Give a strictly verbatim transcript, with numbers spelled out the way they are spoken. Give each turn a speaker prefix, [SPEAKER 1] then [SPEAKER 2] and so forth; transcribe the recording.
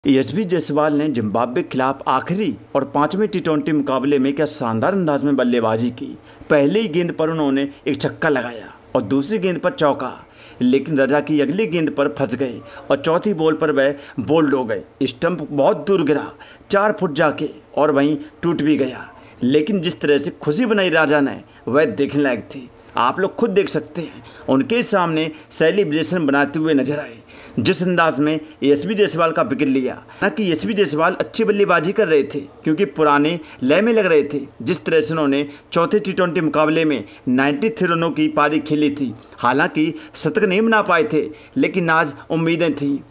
[SPEAKER 1] यशस्वी जायसवाल ने जिम्बाब्वे के खिलाफ आखिरी और पांचवें टी ट्वेंटी मुकाबले में क्या शानदार अंदाज में बल्लेबाजी की। पहले ही गेंद पर उन्होंने एक छक्का लगाया और दूसरी गेंद पर चौका, लेकिन रजा की अगली गेंद पर फंस गए और चौथी बॉल पर वह बोल्ड हो गए। स्टंप बहुत दूर गिरा, चार फुट जाके, और वहीं टूट भी गया। लेकिन जिस तरह से खुशी बनाई राजा ने, वह देखने लायक थी। आप लोग खुद देख सकते हैं, उनके सामने सेलिब्रेशन बनाते हुए नजर आए। जिस अंदाज में यशस्वी जायसवाल का विकेट लिया, ना कि यशस्वी जायसवाल अच्छी बल्लेबाजी कर रहे थे क्योंकि पुराने लय में लग रहे थे। जिस तरह से उन्होंने चौथे टी ट्वेंटी मुकाबले में तिरानवे रनों की पारी खेली थी, हालांकि शतक नहीं बना पाए थे, लेकिन आज उम्मीदें थीं